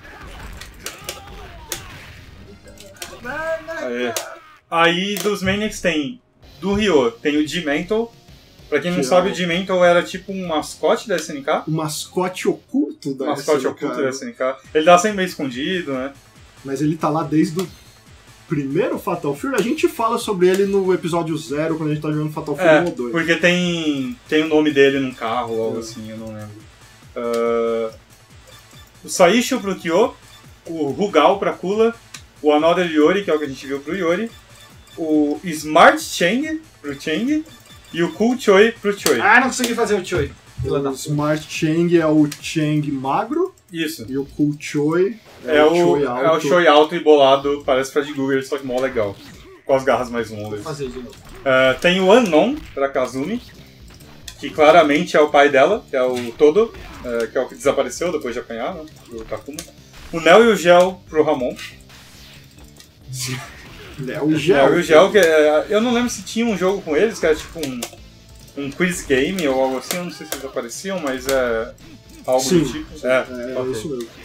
Aí, aí dos Maniacs tem, do Ryo, tem o G-Mental. Pra quem não Que sabe, é o o- G-Mental era tipo um mascote da S N K. O mascote oculto da Um mascote S N K, oculto da S N K. Ele tá sempre meio escondido, né? Mas ele tá lá desde o primeiro Fatal Fury. A gente fala sobre ele no episódio zero, quando a gente tá jogando Fatal Fury É, um ou dois. porque tem, tem o nome dele num carro ou algo É. assim, eu não lembro. Ah, o Saisho pro Kyo, o Rugal pra Kula, o Another Yori, que é o que a gente viu pro Yori, o Smart Chang pro Chang e o Cool Choi pro Choi. Ah, não consegui fazer o Choi. Fila da O Smart Chang é o Chang magro Isso. e o Cool Choi É, o, Choi é o alto. Choi alto e bolado, parece Fred Google, só que mó legal. Com as garras mais Vou longas. fazer de novo. Ah, tem o Unknown pra Kazumi, que claramente é o pai dela, que é o Todo, eh, que é o que desapareceu depois de apanhar, né, do Takuma. O Nel e o Gel pro Ramon. É o Gel. Nel e o Gel, que é, eu não lembro se tinha um jogo com eles, que era tipo um, um quiz game ou algo assim, eu não sei se eles apareciam, mas é algo Sim, do tipo. sim, É, é, ok. isso mesmo.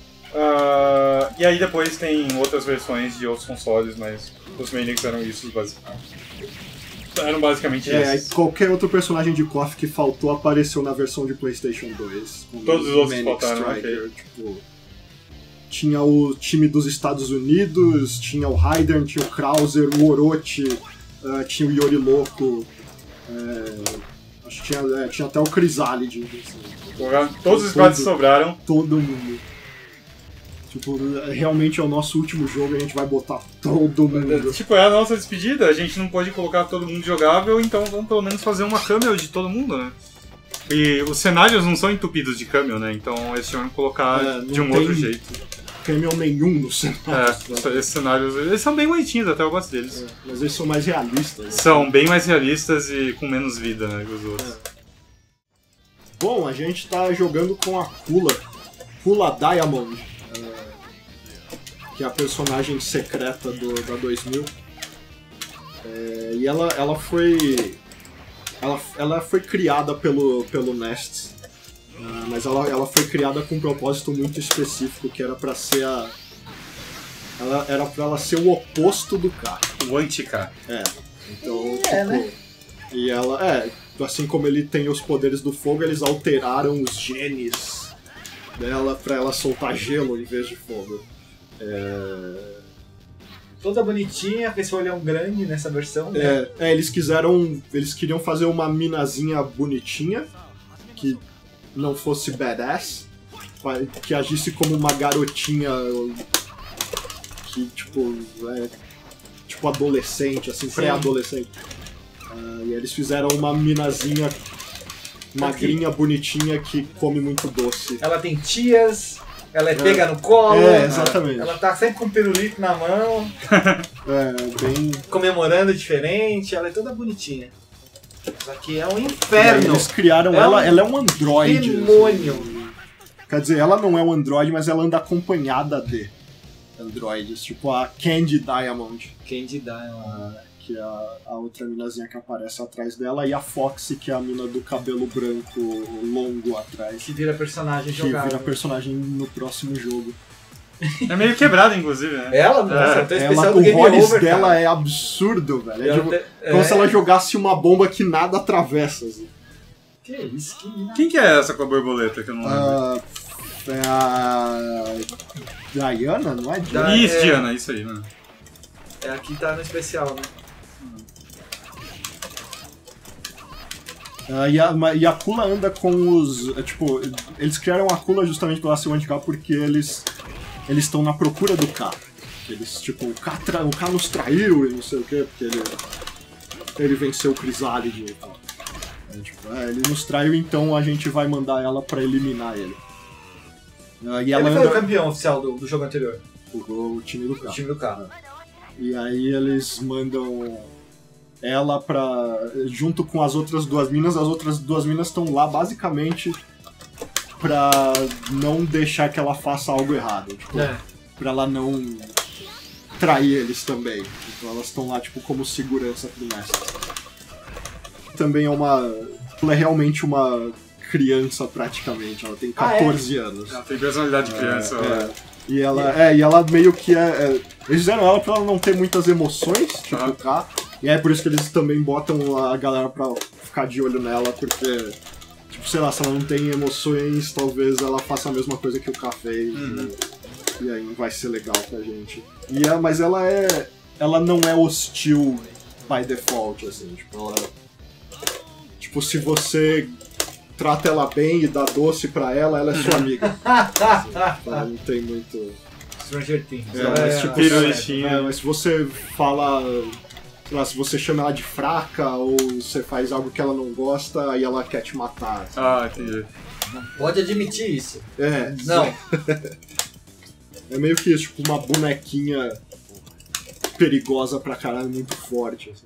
Ah, e aí depois tem outras versões de outros consoles, mas os Maniacs eram isso, basicamente. Eram basicamente É, esses. qualquer outro personagem de K O F que faltou apareceu na versão de PlayStation dois. como Todos os outros Manic faltaram, Striker, tipo, tinha o time dos Estados Unidos, tinha o Raiden, tinha o Krauser, o Orochi, uh, tinha o Yori Loco, é, acho que tinha, é, tinha até o Chrysalid. Assim, Todos os squads Todo- sobraram. todo mundo. Tipo, realmente é o nosso último jogo e a gente vai botar todo mundo. Tipo, é a nossa despedida, a gente não pode colocar todo mundo jogável, então vamos pelo menos fazer uma cameo de todo mundo, né? E os cenários não são entupidos de cameo, né? Então eles tiveram que colocar É, de um não outro tem- jeito. Caminhão nenhum no cenário. É, esses cenários, eles são bem bonitinhos, até eu gosto deles. Mas eles são mais realistas. né? São bem mais realistas e com menos vida, né, que os outros. Bom, a gente tá jogando com a Kula. Kula Diamond. é, que é a personagem secreta do, da dois mil. É, e ela, ela foi. Ela, ela foi criada pelo, pelo Nest. é, mas ela, ela foi criada com um propósito muito específico, que era pra ser a. Ela, era pra ela ser o oposto do K. O anti-K. É. Então, É, tipo, né? E ela, é, assim como ele tem os poderes do fogo, eles alteraram os genes dela pra ela soltar gelo em vez de fogo. É, Toda bonitinha, com esse olhão grande nessa versão, né? é, é, eles quiseram. Eles queriam fazer uma minazinha bonitinha, que não fosse badass, que agisse como uma garotinha que, tipo, é, tipo adolescente, assim, pré-adolescente. Ah, e eles fizeram uma minazinha magrinha, bonitinha, que come muito doce. Ela tem tias, ela é pega no colo, É, exatamente. ela tá sempre com um pirulito na mão, É, bem... comemorando diferente, ela é toda bonitinha. Isso aqui é um E aí inferno, eles criaram É ela, um ela é um androide. demônio. assim. Quer dizer, ela não é um androide, mas ela anda acompanhada de androides, tipo a Candy Diamond, Candy Diamond. que é a, a outra minazinha que aparece atrás dela, e a Foxy, que é a mina do cabelo branco longo atrás, Que vira personagem que jogável. vira personagem no próximo jogo. É meio quebrado, inclusive, né? Ela, nossa, É, até Ela, especial do o Game Rolls Over, dela cara. é absurdo, velho. É, Ela tipo, te- como é. se ela jogasse uma bomba que nada atravessa. Assim. Que isso, que... Quem que é essa com a borboleta que eu não lembro? Ah, é a Diana, não é? Diana? Da- Isso, é- Diana, isso aí, né? É, aqui tá no especial, né? Uh, e, a, ma- e a Kula anda com os... é, tipo, eles criaram a Kula justamente pela segunda K porque eles eles estão na procura do K. Eles, tipo, o K, tra- o K nos traiu e não sei o que, porque ele, ele venceu o Chrysalids e tal. É, tipo, é, ele nos traiu, então a gente vai mandar ela pra eliminar ele. Uh, e ela Ele foi o anda campeão oficial do, do jogo anterior, com o time do K. o time do K. E aí eles mandam ela pra... junto com as outras duas minas. As outras duas minas estão lá basicamente pra não deixar que ela faça algo errado. Tipo, É. pra ela não trair eles também. Então elas estão lá tipo como segurança pro mestre. Também é uma... ela é realmente uma criança praticamente. Ela tem Ah, é? catorze anos. Ela tem personalidade de criança. É, e ela, é, e ela meio que é, é. Eles fizeram ela pra ela não ter muitas emoções, tipo Ah. o K. E é por isso que eles também botam a galera pra ficar de olho nela, porque, tipo, sei lá, se ela não tem emoções, talvez ela faça a mesma coisa que o K fez. Uhum. E, e aí não vai ser legal pra gente. E é, mas ela é. Ela não é hostil by default, assim, tipo, ela. Tipo, se você trata ela bem e dá doce pra ela, ela é sua amiga. Ela não tem muito. Stranger Things. É, Ela mas, é- tipo, Pirulitinha. é, mas se você fala. Sei lá, se você chama ela de fraca ou você faz algo que ela não gosta, aí ela quer te matar. assim. Ah, entendi. Pode admitir isso. É, Não. é meio que isso, tipo uma bonequinha perigosa pra caralho, muito forte. Assim.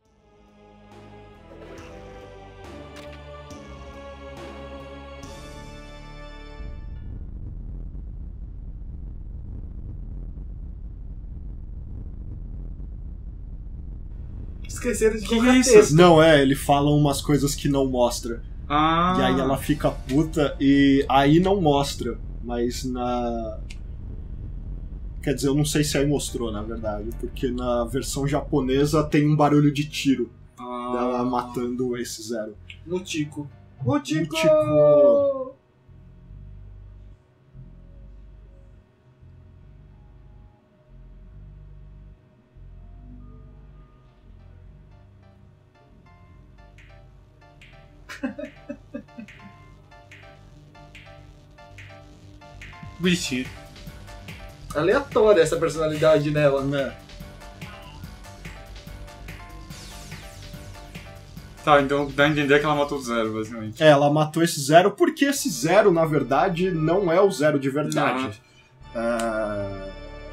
Esqueceram de Que colocar isso? texto. Não, é, ele fala umas coisas que não mostra. Ah. E aí ela fica puta e aí não mostra, mas na... Quer dizer, eu não sei se aí mostrou, na verdade, porque na versão japonesa tem um barulho de tiro Ah. dela matando esse Zero. Mutico. Mutico! Mutico! Bonitinho. Aleatória essa personalidade nela. Né? Tá, então dá a entender que ela matou o Zero, basicamente. É, ela matou esse Zero porque esse Zero, na verdade, não é o Zero de verdade. Ah,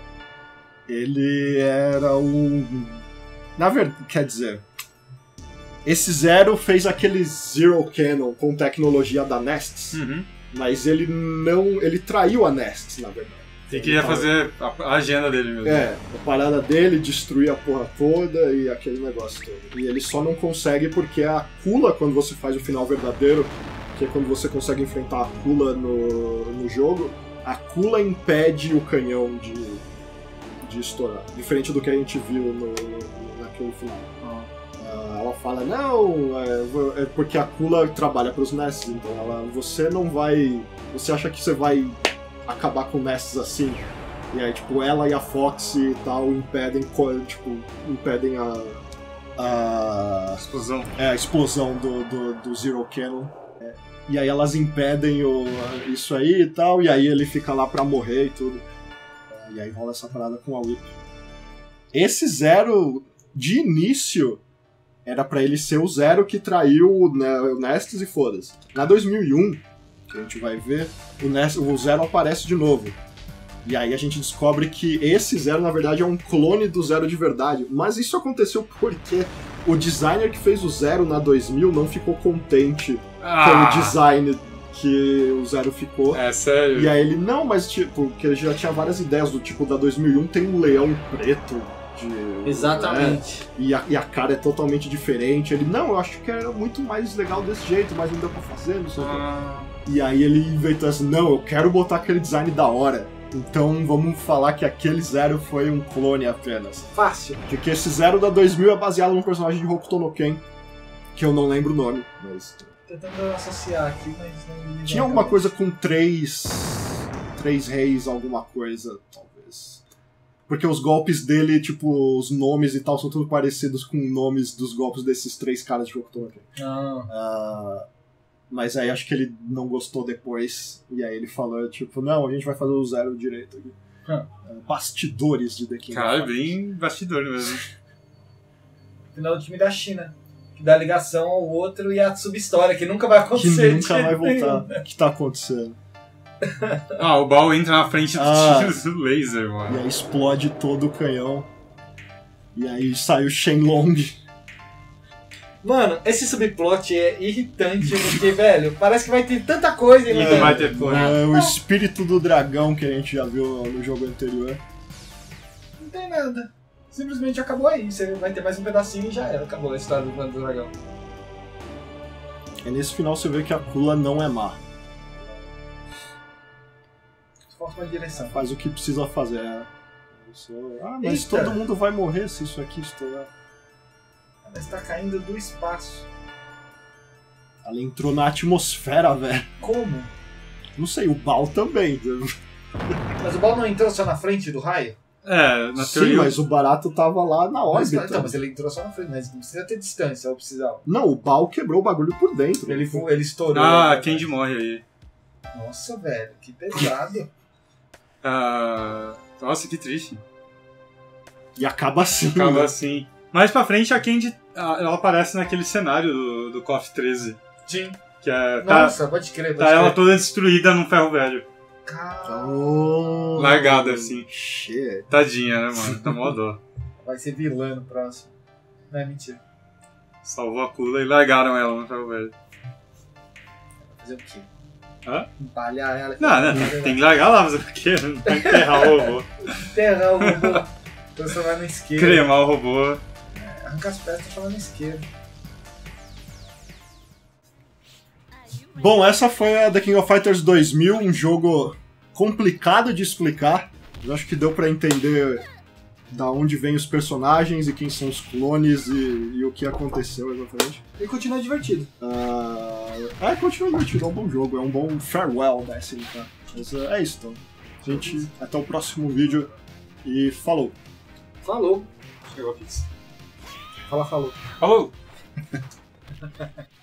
ele era um... Na verdade, quer dizer... Esse Zero fez aquele Zero Cannon com tecnologia da Nests, Uhum. mas ele não... ele traiu a Nests, na verdade. Ele queria fazer a a agenda dele mesmo. É, a parada dele, destruir a porra toda e aquele negócio todo. E ele só não consegue porque a Kula, quando você faz o final verdadeiro, que é quando você consegue enfrentar a Kula no, no jogo, a Kula impede o canhão de, de estourar. Diferente do que a gente viu no, no, naquele final. Ah. Ah, ela fala, não, é, é porque a Kula trabalha para os Nests, então ela, você não vai... Você acha que você vai acabar com Nests assim? E aí, tipo, ela e a Fox e tal impedem, co- tipo, impedem a... a Explosão. é, a explosão do, do, do Zero Cannon. É, e aí elas impedem o, isso aí e tal, e aí ele fica lá pra morrer e tudo. É, e aí rola essa parada com a Whip. Esse Zero, de início, era pra ele ser o Zero que traiu o, né, o Nestes e foda-se. Na dois mil e um, que a gente vai ver, o, Nest, o Zero aparece de novo. E aí a gente descobre que esse Zero, na verdade, é um clone do Zero de verdade. Mas isso aconteceu porque o designer que fez o Zero na dois mil não ficou contente Ah, com o design que o Zero ficou. É sério? E aí ele, não, mas tipo, porque ele já tinha várias ideias do tipo, da dois mil e um tem um leão preto. De, Exatamente. é, e, a, e a cara é totalmente diferente. Ele, não, eu acho que era muito mais legal desse jeito, mas não deu pra fazer, não sei o quê. Ah, E aí ele inventou assim, não, eu quero botar aquele design da hora. Então vamos falar que aquele Zero foi um clone apenas. Fácil. Porque esse Zero da dois mil é baseado num personagem de Hokuto no Ken, que eu não lembro o nome, mas... Tentando associar aqui, mas não... Tinha alguma coisa com três... Três reis, alguma coisa, talvez. Porque os golpes dele, tipo, os nomes e tal, são tudo parecidos com nomes dos golpes desses três caras de Hokuto no Ken. Ah. Uh, mas aí acho que ele não gostou depois, e aí ele falou, tipo, não, a gente vai fazer o zero direito aqui. Ah. Uh, bastidores de The King Caralho, of Fighters. bem bastidor mesmo. Final do time da China. Que dá ligação ao outro e a subhistória, que nunca vai acontecer. Que nunca de vai jeito nenhum. voltar. O que tá acontecendo? Ah, o Ball entra na frente dos Ah. tiros do laser, E mano. aí explode todo o canhão. E aí sai o Shenlong. Mano, esse subplot é irritante, porque, velho, parece que vai ter tanta coisa e não E tem. vai ter porra. É o espírito do dragão que a gente já viu no jogo anterior. Não tem nada. Simplesmente acabou aí. Você vai ter mais um pedacinho e já era. Acabou a história do plano do dragão. E nesse final você vê que a Kula não é má. Falta uma direção. Faz o que precisa fazer. É. Isso- Ah, mas Eita. todo mundo vai morrer se isso aqui estourar. Ela está caindo do espaço. Ela entrou na atmosfera, velho. Como? Não sei, o Baal também. Mas o Ball não entrou só na frente do raio? É, na Sim, teoria. mas o Barato tava lá na Mas, órbita. então, mas ele entrou só na frente, mas não precisa ter distância, ou precisava. Não, o Baal quebrou o bagulho por dentro. Ele, fu- ele estourou. Ah, né? Candy morre aí. Nossa, velho, que pesado. Ah, nossa, que triste. E acaba assim. Acaba né? assim. Mais pra frente, a Candy ah, ela aparece naquele cenário do, do KOF treze. Sim. Que é. Tá, Nossa, pode crer, pode tá ela crer. toda destruída num ferro velho. Cara, Oh, Largada, assim. Shit. Tadinha, né, mano? Tá mó dó. vai ser vilã no próximo. Não é mentira. Salvou a Kula e largaram ela no ferro velho. Fazer o quê? Hã? Empalhar ela. Não, né? Tem que largar lá, mas o quê? Não tem que enterrar o robô. Enterrar o robô. Transformar na esquerda. Cremar o robô. Arranca as peças e transformar na esquerda. Bom, essa foi a The King of Fighters dois mil, um jogo complicado de explicar. Eu acho que deu pra entender da onde vêm os personagens e quem são os clones e, e o que aconteceu exatamente. E continua divertido. Uh, é, continua divertido, é um bom jogo, é um bom farewell da S N K. Mas uh, é isso, então. Gente, até o próximo vídeo e falou! Falou. Chegou a pizza. Fala, falou. Falou!